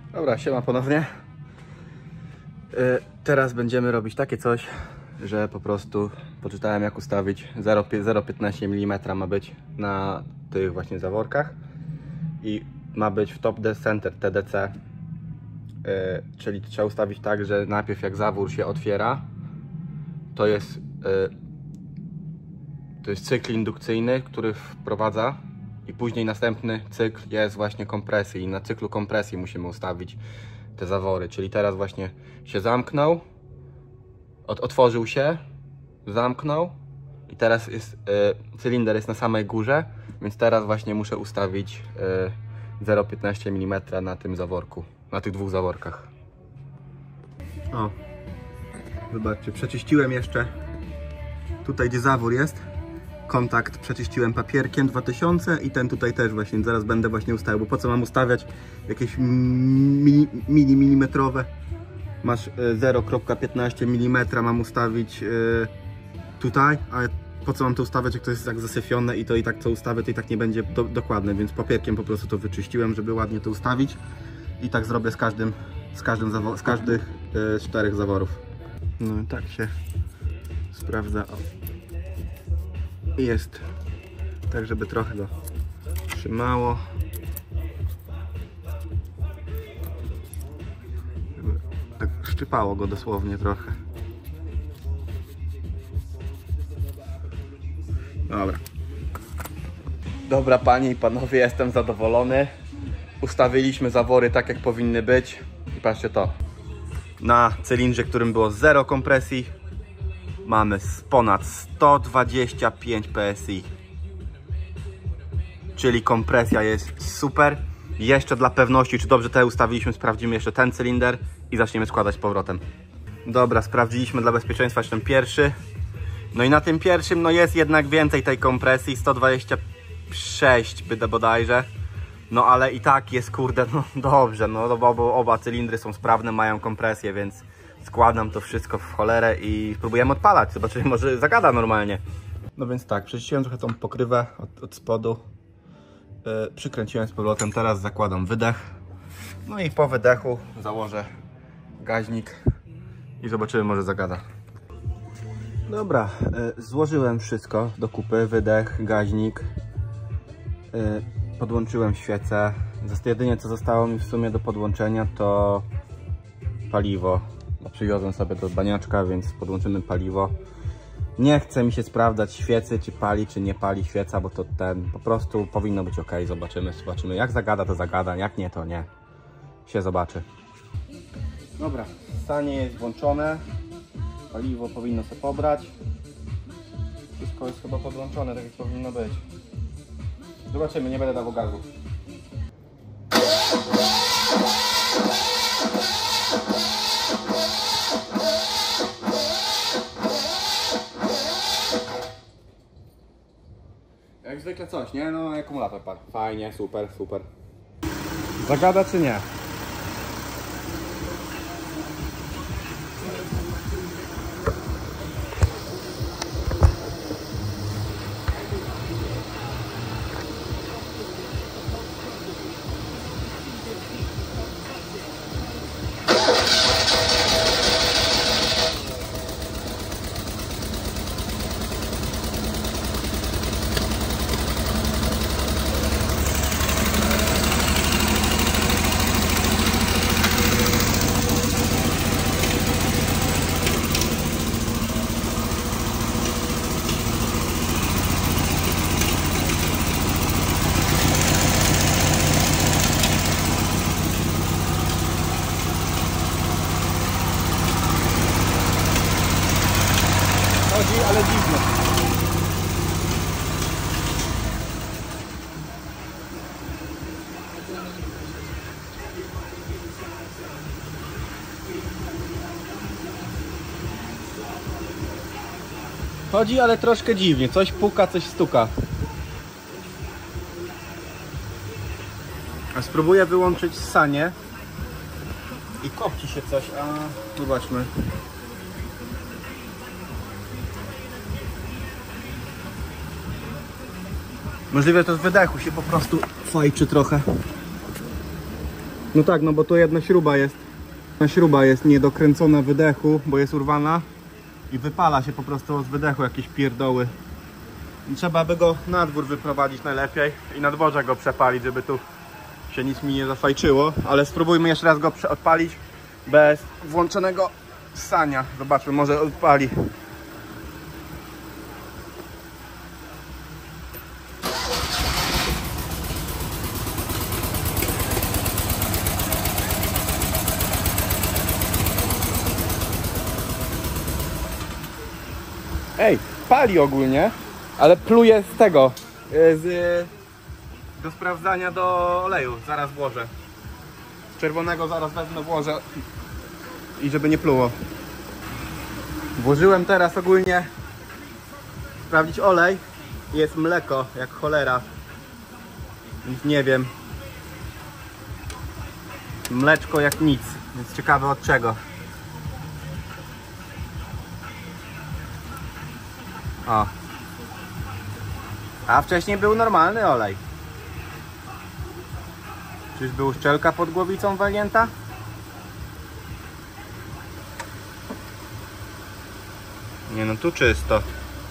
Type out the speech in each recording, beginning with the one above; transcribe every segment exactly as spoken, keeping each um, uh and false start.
Dobra, siema ponownie. Yy, teraz będziemy robić takie coś, że po prostu poczytałem, jak ustawić zero przecinek piętnaście milimetra ma być na tych właśnie zaworkach i ma być w top center T D C, yy, czyli trzeba ustawić tak, że najpierw jak zawór się otwiera, to jest yy, to jest cykl indukcyjny, który wprowadza, i później następny cykl jest właśnie kompresji i na cyklu kompresji musimy ustawić te zawory, czyli teraz właśnie się zamknął, od, otworzył się, zamknął i teraz jest, y, cylinder jest na samej górze, więc teraz właśnie muszę ustawić y, zero przecinek piętnaście milimetra na tym zaworku, na tych dwóch zaworkach. O, zobaczcie, przeczyściłem jeszcze tutaj, gdzie zawór jest, kontakt przeczyściłem papierkiem dwa tysiące i ten tutaj też właśnie zaraz będę właśnie ustawiał, bo po co mam ustawiać jakieś mini, mini milimetrowe, masz zero przecinek piętnaście milimetra mam ustawić yy, tutaj, ale po co mam to ustawiać, jak to jest tak zasyfione i to i tak co ustawię, to i tak nie będzie do, dokładne, więc papierkiem po prostu to wyczyściłem, żeby ładnie to ustawić i tak zrobię z każdym, z każdym z każdych yy, czterech zaworów. No i tak się sprawdza. O. Jest tak, żeby trochę go trzymało, żeby tak szczypało go dosłownie trochę. Dobra. Dobra, panie i panowie, jestem zadowolony. Ustawiliśmy zawory tak, jak powinny być i patrzcie to. Na cylindrze, którym było zero kompresji, mamy ponad sto dwadzieścia pięć P S I, czyli kompresja jest super. Jeszcze dla pewności, czy dobrze te ustawiliśmy, sprawdzimy jeszcze ten cylinder i zaczniemy składać z powrotem. Dobra, sprawdziliśmy dla bezpieczeństwa ten pierwszy. No i na tym pierwszym no jest jednak więcej tej kompresji, sto dwadzieścia sześć byda bodajże. No ale i tak jest, kurde, no dobrze, no bo oba, oba cylindry są sprawne, mają kompresję, więc składam to wszystko w cholerę i spróbujemy odpalać. Zobaczymy, może zagada normalnie. No więc tak, przeczyściłem trochę tą pokrywę od, od spodu. Yy, przykręciłem z powrotem, teraz zakładam wydech. No i po wydechu założę gaźnik i zobaczymy, może zagada. Dobra, yy, złożyłem wszystko do kupy, wydech, gaźnik. Yy, podłączyłem świecę. Jedynie co zostało mi w sumie do podłączenia to paliwo. Przywiozłem sobie do baniaczka, więc podłączymy paliwo. Nie chce mi się sprawdzać świecy, czy pali, czy nie pali świeca, bo to ten po prostu powinno być ok. Zobaczymy, zobaczymy. Jak zagada, to zagada, jak nie, to nie. Się zobaczy. Dobra, stanie jest włączone. Paliwo powinno się pobrać. Wszystko jest chyba podłączone, tak jak powinno być. Zobaczymy, nie będę dawał gazu. Jak zwykle coś, nie? No akumulator padł. Fajnie, super, super. Zagada czy nie? Chodzi, ale dziwne. Chodzi, ale troszkę dziwnie. Coś puka, coś stuka. A spróbuję wyłączyć ssanie. I kopci się coś, a zobaczmy. Możliwe to z wydechu się po prostu fajczy trochę. No tak, no bo tu jedna śruba jest. Jedna śruba jest niedokręcona wydechu, bo jest urwana i wypala się po prostu z wydechu jakieś pierdoły. I trzeba by go na dwór wyprowadzić najlepiej i na dworze go przepalić, żeby tu się nic mi nie zafajczyło. Ale spróbujmy jeszcze raz go odpalić bez włączonego ssania. Zobaczmy, może odpali. Ej, pali ogólnie, ale pluje z tego, z, do sprawdzania do oleju, zaraz włożę. Z czerwonego zaraz wezmę, włożę i żeby nie pluło. Włożyłem teraz ogólnie sprawdzić olej, jest mleko jak cholera, więc nie wiem. Mleczko jak nic, więc ciekawe od czego. O. A wcześniej był normalny olej. Czyżby uszczelka pod głowicą walnięta? Nie no, tu czysto.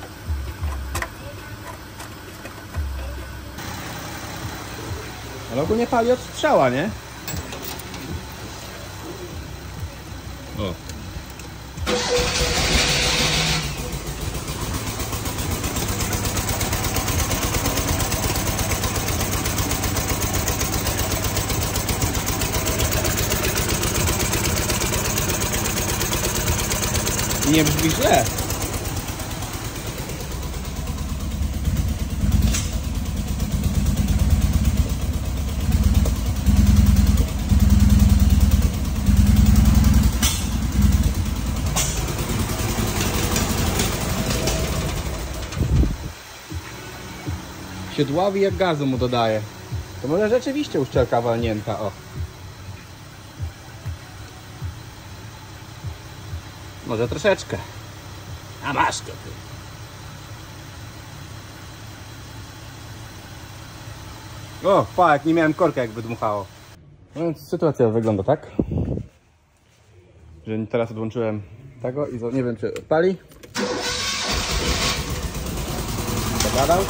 Ale ogólnie pali od strzała, nie? O. Nie brzmi źle. Siedławi jak gazu mu dodaje. To może rzeczywiście uszczelka walnięta, o. Może troszeczkę. A masz to ty. O, pa, jak nie miałem korka, jak wydmuchało. No więc sytuacja wygląda tak, że teraz odłączyłem tego i nie wiem, czy odpali. Zagadał.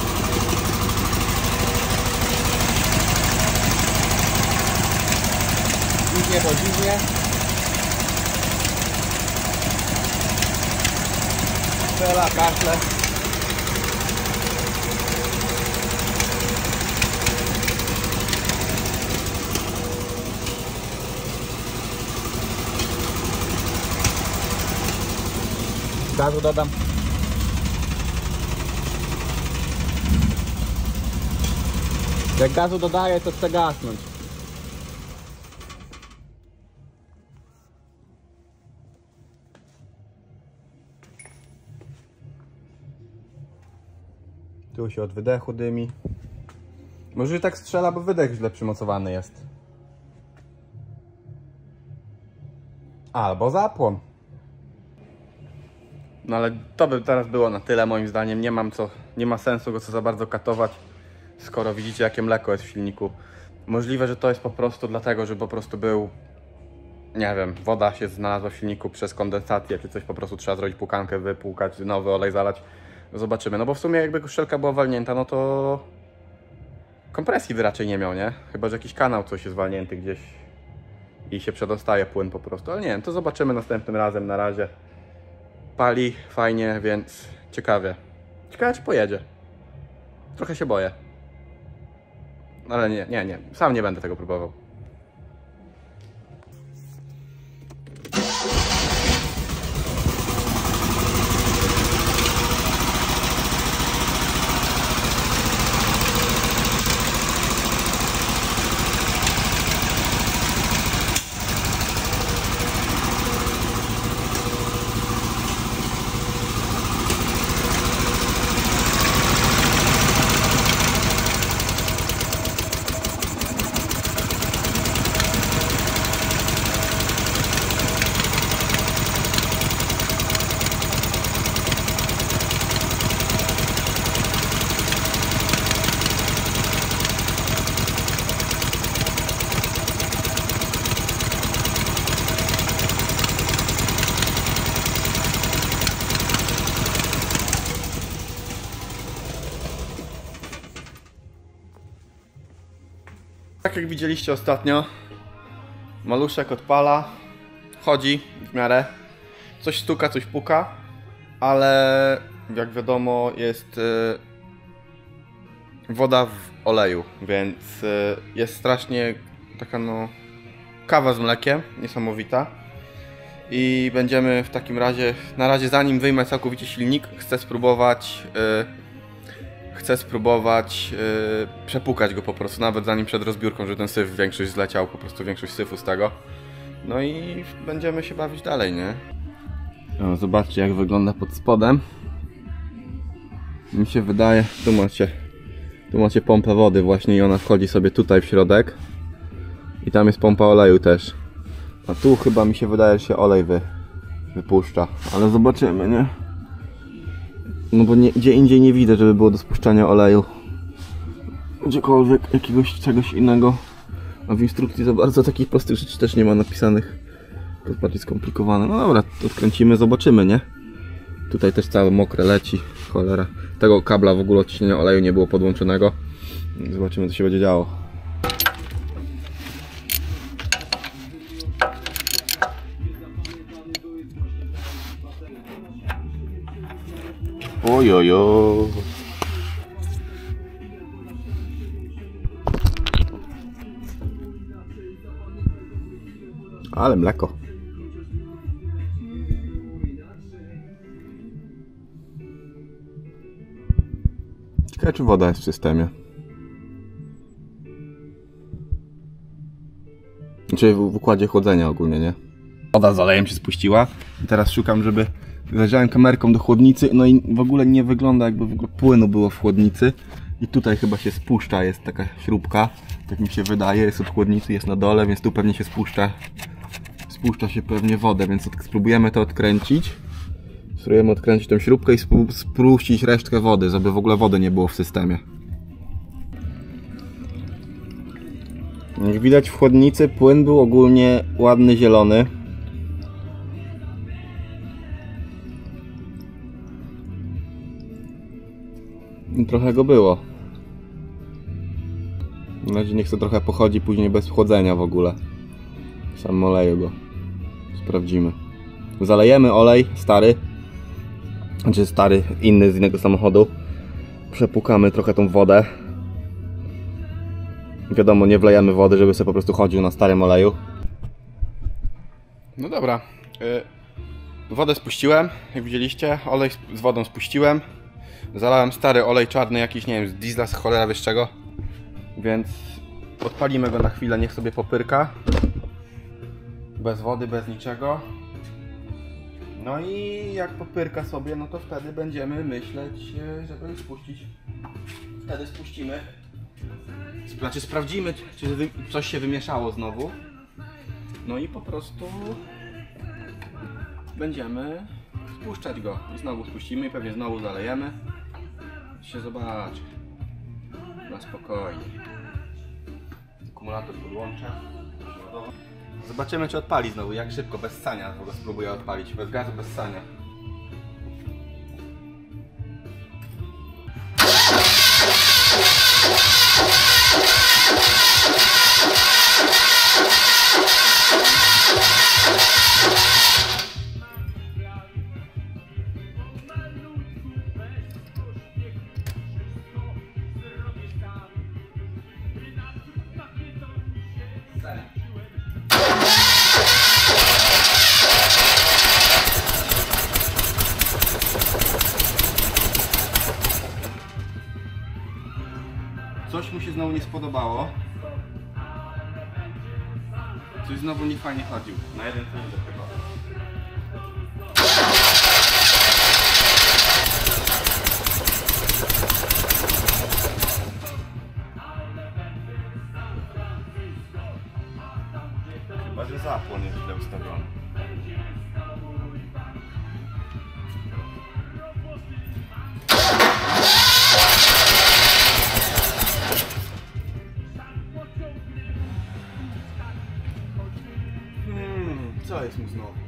Dziwnie, bo dziwnie. Strzela, kaszle. Gazu dodam. Jak gazu dodaję, to chcę gasnąć. Tu się od wydechu dymi. Może tak strzela, bo wydech źle przymocowany jest. Albo zapłon. No ale to by teraz było na tyle moim zdaniem. Nie mam co, nie ma sensu go co za bardzo katować, skoro widzicie jakie mleko jest w silniku. Możliwe, że to jest po prostu dlatego, że po prostu był, nie wiem, woda się znalazła w silniku przez kondensację, czy coś, po prostu trzeba zrobić płukankę, wypłukać, nowy olej zalać. Zobaczymy, no bo w sumie jakby uszczelka była walnięta, no to kompresji by raczej nie miał, nie? Chyba że jakiś kanał coś jest walnięty gdzieś i się przedostaje płyn po prostu, ale nie wiem, to zobaczymy następnym razem. Na razie pali fajnie, więc ciekawie. Ciekawe, czy pojedzie. Trochę się boję. Ale nie, nie, nie, sam nie będę tego próbował. jak widzieliście ostatnio, maluszek odpala, chodzi w miarę, coś stuka, coś puka, ale jak wiadomo jest yy, woda w oleju, więc yy, jest strasznie taka no kawa z mlekiem, niesamowita. I będziemy w takim razie, na razie zanim wyjmę całkowicie silnik, chcę spróbować yy, chcę spróbować yy, przepukać go po prostu, nawet zanim przed rozbiórką, żeby ten syf większość zleciał, po prostu większość syfu z tego. No i będziemy się bawić dalej, nie? No, zobaczcie jak wygląda pod spodem. Mi się wydaje, tu macie, tu macie pompę wody właśnie i ona wchodzi sobie tutaj w środek. I tam jest pompa oleju też. A tu chyba mi się wydaje, że się olej wy, wypuszcza, ale zobaczymy, nie? No bo nie, gdzie indziej nie widzę, żeby było do spuszczania oleju. Gdziekolwiek jakiegoś czegoś innego. A w instrukcji za bardzo takich prostych rzeczy też nie ma napisanych. To jest bardziej skomplikowane. No dobra, to odkręcimy, zobaczymy, nie? Tutaj też całe mokre leci, cholera. Tego kabla w ogóle odciśnienia oleju nie było podłączonego. Zobaczymy co się będzie działo. Ojojo. Ale mleko. Ciekawe czy woda jest w systemie. Znaczy w układzie chłodzenia ogólnie, nie? Woda z olejem się spuściła i teraz szukam, żeby... Zajrzałem kamerką do chłodnicy, no i w ogóle nie wygląda jakby w ogóle płynu było w chłodnicy. I tutaj chyba się spuszcza, jest taka śrubka, tak mi się wydaje, jest od chłodnicy, jest na dole, więc tu pewnie się spuszcza. Spuszcza się pewnie wodę, więc spróbujemy to odkręcić. Spróbujemy odkręcić tą śrubkę i spuścić resztkę wody, żeby w ogóle wody nie było w systemie. Jak widać w chłodnicy płyn był ogólnie ładny, zielony. I trochę go było. Na razie niech to trochę pochodzi później bez chłodzenia w ogóle. Sam oleju go. Sprawdzimy. Zalejemy olej stary. Znaczy stary, inny z innego samochodu. Przepukamy trochę tą wodę. Wiadomo, nie wlejemy wody, żeby sobie po prostu chodził na starym oleju. No dobra. Yy, wodę spuściłem, jak widzieliście. Olej z wodą spuściłem. Zalałem stary olej czarny, jakiś, nie wiem, z diesla, z cholera wiesz czego. Więc odpalimy go na chwilę, niech sobie popyrka. Bez wody, bez niczego. No i jak popyrka sobie, no to wtedy będziemy myśleć, żeby spuścić. Wtedy spuścimy. Znaczy sprawdzimy, czy coś się wymieszało znowu. No i po prostu będziemy spuszczać go. I znowu spuścimy i pewnie znowu zalejemy. Się zobaczy. Na spokojnie. Akumulator podłączę. Zobaczymy czy odpali znowu, jak szybko, bez ssania. W ogóle spróbuję odpalić, bez gazu, bez ssania. Coś mu się znowu nie spodobało. Coś znowu nie fajnie chodził. Na jeden cylinder chyba. Chyba, że zapłon jest źle ustawiony. Co jest mu znowu?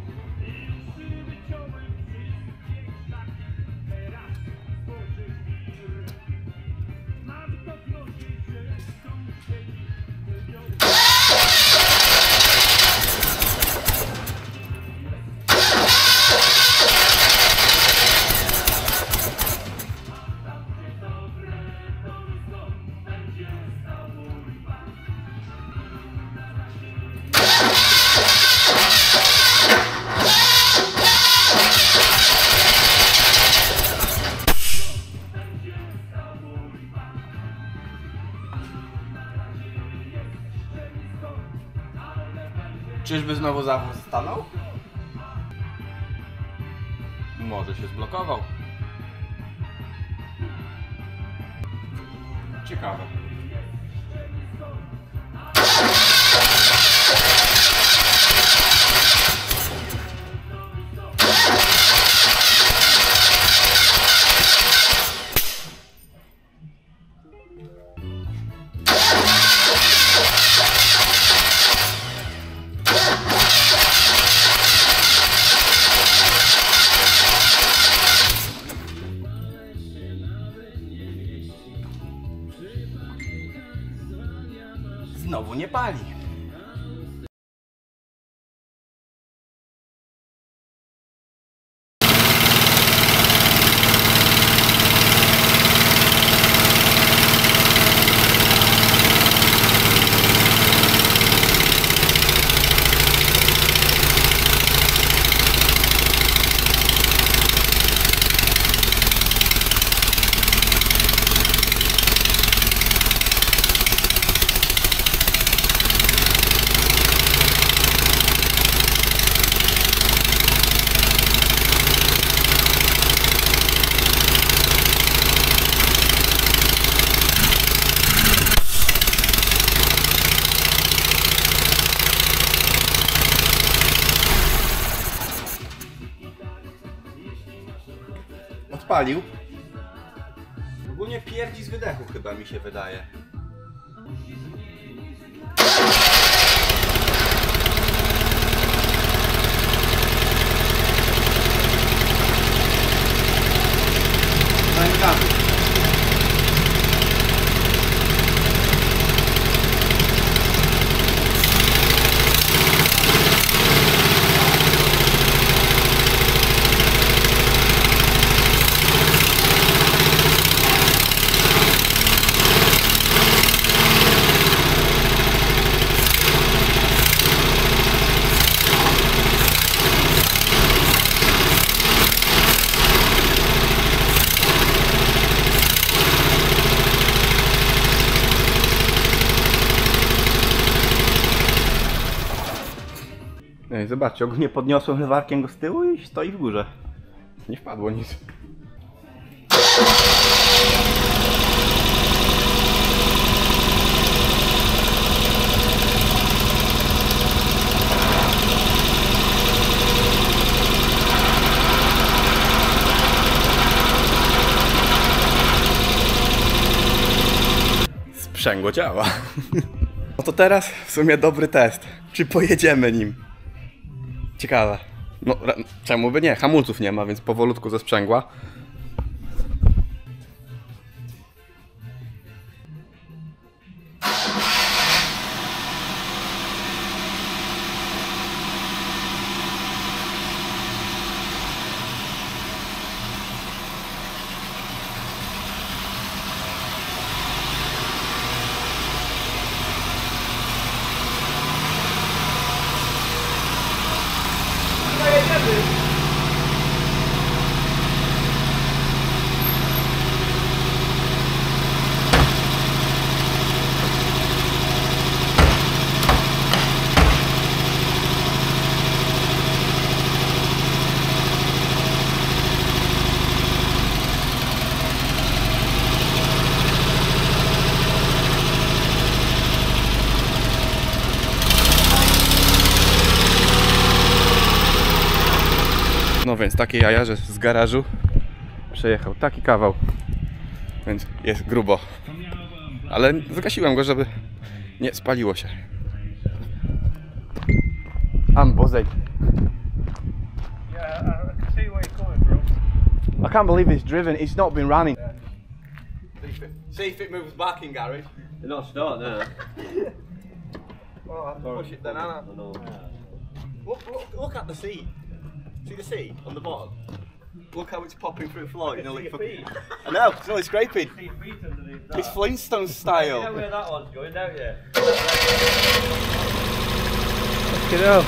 Czyżby znowu zawór stanął? Może się zblokował. Ciekawe. Znowu nie pali. Odpalił. Ogólnie pierdzi z wydechu, chyba mi się wydaje. Zańkamy. No i zobaczcie, ogólnie podniosłem lewarkiem go z tyłu i stoi w górze. Nie wpadło nic. Sprzęgło działa. No to teraz w sumie dobry test. Czy pojedziemy nim? Ciekawe. No, czemu by nie? Hamulców nie ma, więc powolutku ze sprzęgła. No więc takie jaja, że z garażu przejechał taki kawał, więc jest grubo, ale zgasiłem go, żeby nie spaliło się. Unbuzzing. Yeah, I can see where you're coming from. I can't believe it's driven, it's not been running. See if it moves back in garage. They're not starting now. Well, I'll have to push it then, Anna. No. Look, look, look at the seat. See the seat on the bottom? Look how it's popping through the floor. You know, like fucking... I know, it's only scraping. See your feet underneath that. It's Flintstone You style. know where that one's going, don't you? Get out.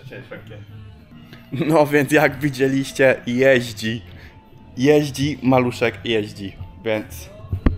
No więc jak widzieliście, jeździ. Jeździ, maluszek jeździ, więc...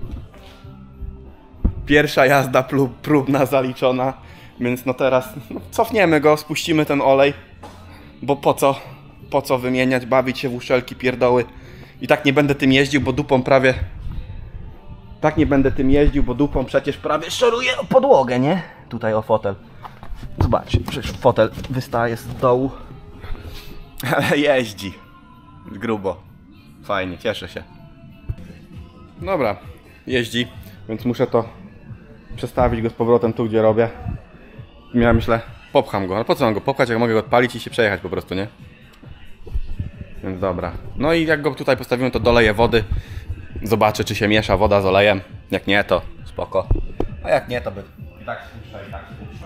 Pierwsza jazda prób, próbna zaliczona, więc no teraz no, cofniemy go, spuścimy ten olej. Bo po co? Po co wymieniać, bawić się w uszelki, pierdoły. I tak nie będę tym jeździł, bo dupą prawie... Tak nie będę tym jeździł, bo dupą przecież prawie szoruję o podłogę, nie? Tutaj o fotel. Zobaczcie, przecież fotel wystaje z dołu. Ale jeździ. Grubo. Fajnie, cieszę się. Dobra, jeździ, więc muszę to przestawić go z powrotem tu, gdzie robię. Ja myślę, popcham go, ale po co mam go popchać, jak mogę go odpalić i się przejechać po prostu, nie? Więc dobra. No i jak go tutaj postawimy, to doleję wody. Zobaczę, czy się miesza woda z olejem. Jak nie, to spoko. A jak nie, to by... I tak spuszczę, i tak spuszczę.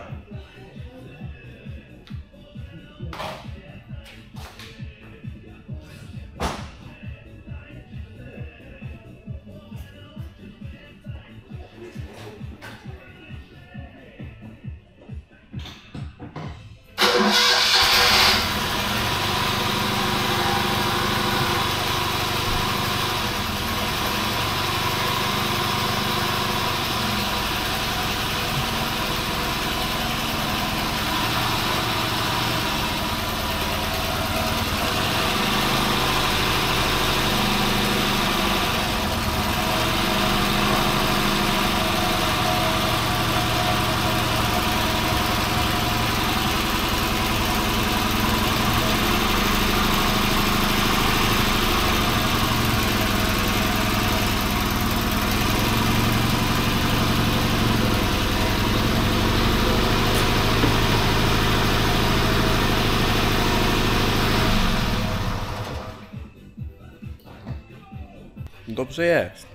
Dobrze jest.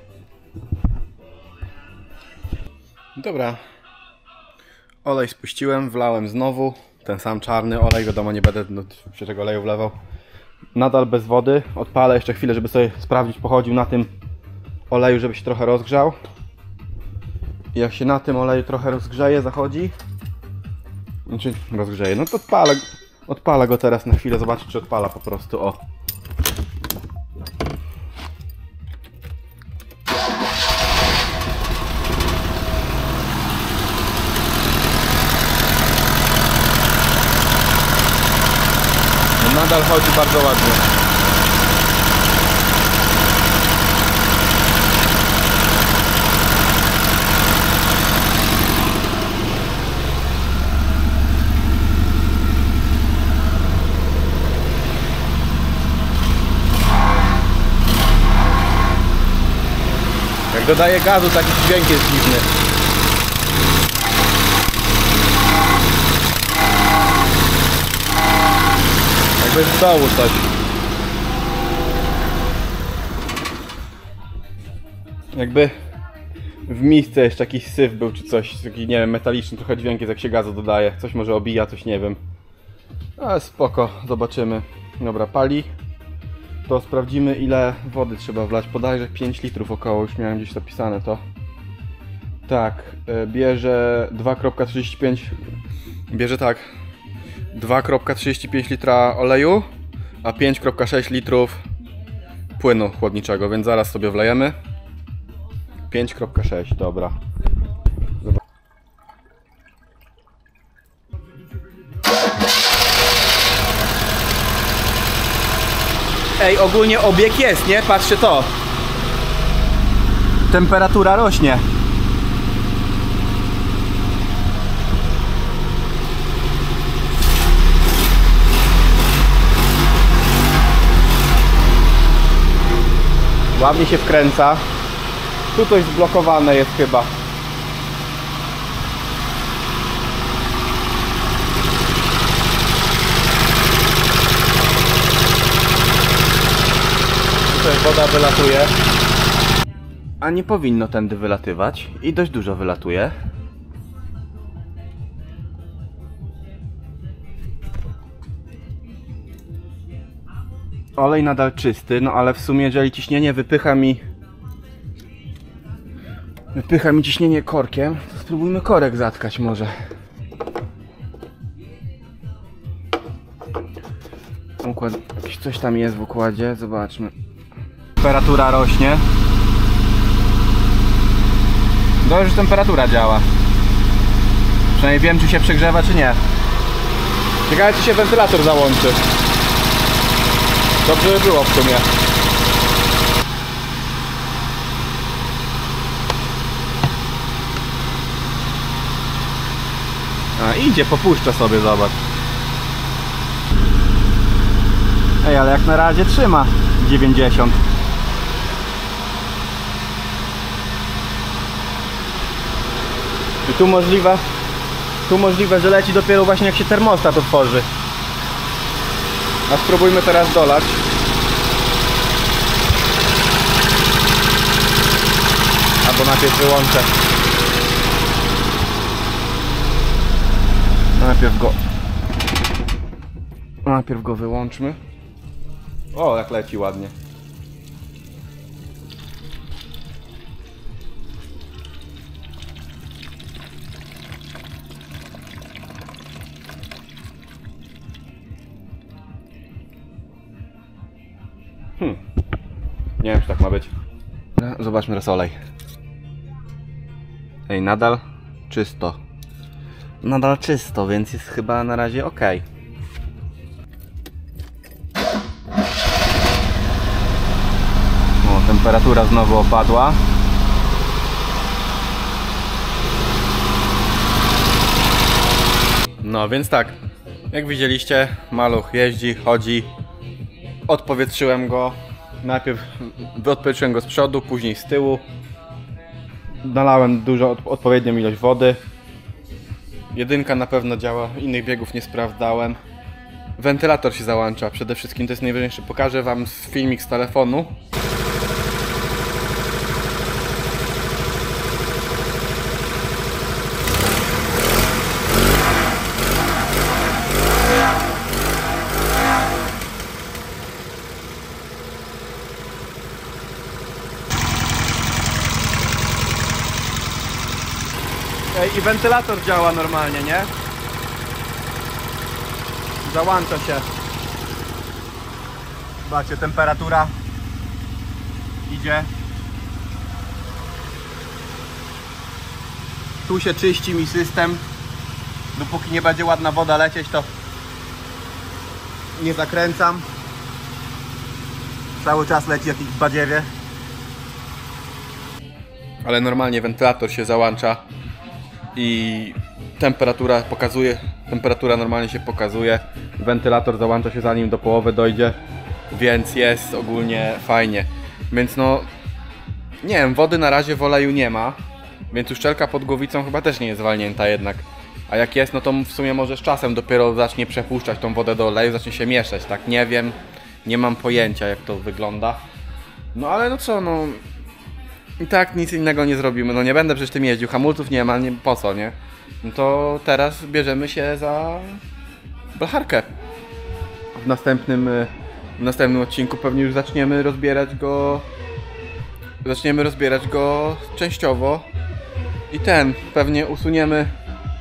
Dobra. Olej spuściłem, wlałem znowu. Ten sam czarny olej, wiadomo, nie będę no, świeżego oleju wlewał. Nadal bez wody. Odpalę jeszcze chwilę, żeby sobie sprawdzić, pochodził na tym oleju, żeby się trochę rozgrzał. I jak się na tym oleju trochę rozgrzeje, zachodzi. Znaczy rozgrzeje, no to odpalę, odpalę go teraz na chwilę, zobaczyć, czy odpala po prostu. O. Nadal chodzi bardzo ładnie. Jak dodaję gazu, taki dźwięk jest dziwny. Jakby z dołu coś. Jakby w misce jeszcze jakiś syf był czy coś, taki nie wiem, metaliczny trochę dźwięk jest, jak się gazu dodaje. Coś może obija, coś nie wiem. Ale spoko, zobaczymy. Dobra, pali. To sprawdzimy, ile wody trzeba wlać. Bodajże pięć litrów około, już miałem gdzieś zapisane to. Tak, bierze dwa przecinek trzydzieści pięć. Bierze tak. dwa przecinek trzydzieści pięć litra oleju, a pięć przecinek sześć litrów płynu chłodniczego, więc zaraz sobie wlejemy. pięć przecinek sześć, dobra. Zobacz. Ej, ogólnie obieg jest, nie? Patrzcie to. Temperatura rośnie. Ładnie się wkręca. Tu coś zblokowane jest chyba. Tutaj woda wylatuje. A nie powinno tędy wylatywać. I dość dużo wylatuje. Olej nadal czysty, no ale w sumie jeżeli ciśnienie wypycha mi Wypycha mi ciśnienie korkiem, to spróbujmy korek zatkać może. układ, coś tam jest w układzie, zobaczmy. Temperatura rośnie. Dobrze, że temperatura działa. Przynajmniej wiem, czy się przegrzewa, czy nie. Ciekawe, czy się wentylator załączy. Dobrze by było w sumie. A, idzie, popuszcza sobie, zobacz. Ej, ale jak na razie trzyma dziewięćdziesiąt. I tu możliwe, tu możliwe, że leci dopiero właśnie jak się termostat otworzy. A spróbujmy teraz dolać. Albo najpierw wyłączę. Najpierw go Najpierw go wyłączmy. O, jak leci ładnie. Hmm. Nie wiem, czy tak ma być. Zobaczmy raz olej. Ej, nadal czysto. Nadal czysto, więc jest chyba na razie ok. O, temperatura znowu opadła. No więc tak, jak widzieliście, maluch jeździ, chodzi. Odpowietrzyłem go. Najpierw odpowietrzyłem go z przodu, później z tyłu. Nalałem dużo, odpowiednią ilość wody. Jedynka na pewno działa, innych biegów nie sprawdzałem. Wentylator się załącza, przede wszystkim to jest najważniejsze. Pokażę wam filmik z telefonu. I wentylator działa normalnie, nie? Załącza się. Zobaczcie, temperatura idzie. Tu się czyści mi system. Dopóki nie będzie ładna woda lecieć, to nie zakręcam. Cały czas leci jakiś badziewie. Ale normalnie wentylator się załącza. I temperatura pokazuje, temperatura normalnie się pokazuje. Wentylator załącza się zanim do połowy dojdzie, więc jest ogólnie fajnie. Więc no, nie wiem, wody na razie w oleju nie ma, więc uszczelka pod głowicą chyba też nie jest zwalnięta jednak. A jak jest, no to w sumie może z czasem dopiero zacznie przepuszczać tą wodę do oleju, zacznie się mieszać, tak? Nie wiem, nie mam pojęcia jak to wygląda. No ale no co, no... I tak nic innego nie zrobimy, no nie będę przecież tym jeździł, hamulców nie ma, nie, po co, nie? No to teraz bierzemy się za blacharkę. W następnym, w następnym odcinku pewnie już zaczniemy rozbierać go, zaczniemy rozbierać go częściowo i ten, pewnie usuniemy,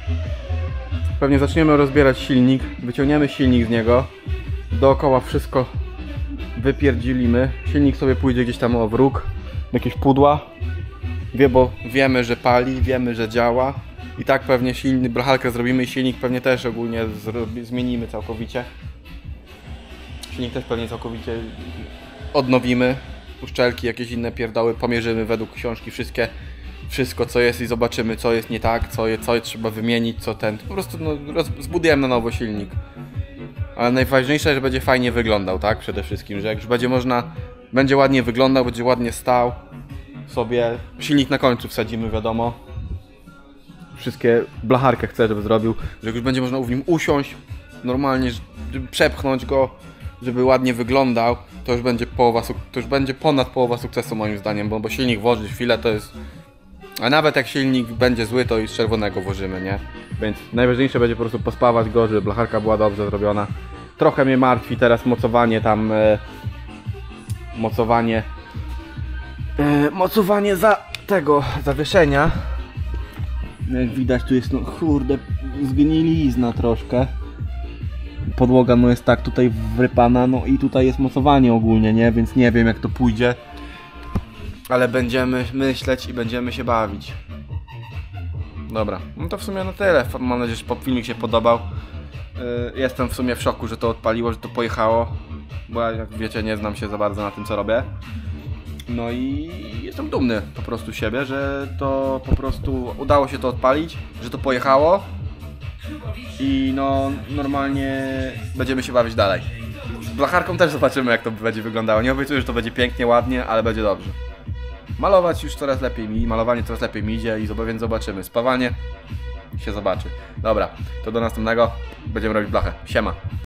pewnie zaczniemy rozbierać silnik, wyciągniemy silnik z niego, dookoła wszystko wypierdzilimy, silnik sobie pójdzie gdzieś tam o wróg, jakieś pudła, wie, bo wiemy, że pali, wiemy, że działa i tak pewnie silnik, blacharkę zrobimy i silnik pewnie też ogólnie zrobi, zmienimy całkowicie. Silnik też pewnie całkowicie odnowimy, uszczelki, jakieś inne pierdoły, pomierzymy według książki wszystkie, wszystko co jest i zobaczymy co jest nie tak, co, je, co trzeba wymienić, co ten, po prostu no, roz, zbudujemy na nowo silnik. Ale najważniejsze, że będzie fajnie wyglądał, tak? Przede wszystkim, że jak już będzie można, będzie ładnie wyglądał, będzie ładnie stał sobie. Silnik na końcu wsadzimy, wiadomo. Wszystkie blacharkę chcę, żeby zrobił, że jak już będzie można w nim usiąść normalnie, żeby przepchnąć go, żeby ładnie wyglądał, to już będzie połowa, to już będzie ponad połowa sukcesu moim zdaniem, bo, bo silnik włożyć chwilę to jest... A nawet jak silnik będzie zły, to i z czerwonego włożymy, nie? Więc najważniejsze będzie po prostu pospawać go, żeby blacharka była dobrze zrobiona. Trochę mnie martwi teraz mocowanie tam... E, mocowanie... E, mocowanie za tego zawieszenia. Jak widać tu jest, no kurde, zgnilizna troszkę. podłoga no jest tak tutaj wrypana, no i tutaj jest mocowanie ogólnie, nie? Więc nie wiem jak to pójdzie. Ale będziemy myśleć i będziemy się bawić. Dobra, no to w sumie na tyle. Mam nadzieję, że filmik się podobał. Yy, jestem w sumie w szoku, że to odpaliło, że to pojechało. Bo ja, jak wiecie, nie znam się za bardzo na tym, co robię. No i jestem dumny po prostu z siebie, że to po prostu udało się to odpalić, że to pojechało. I no normalnie będziemy się bawić dalej. Z blacharką też zobaczymy, jak to będzie wyglądało. Nie obiecuję, że to będzie pięknie, ładnie, ale będzie dobrze. Malować już coraz lepiej mi, malowanie coraz lepiej mi idzie, i więc zobaczymy. Spawanie się zobaczy. Dobra, to do następnego. Będziemy robić blachę. Siema.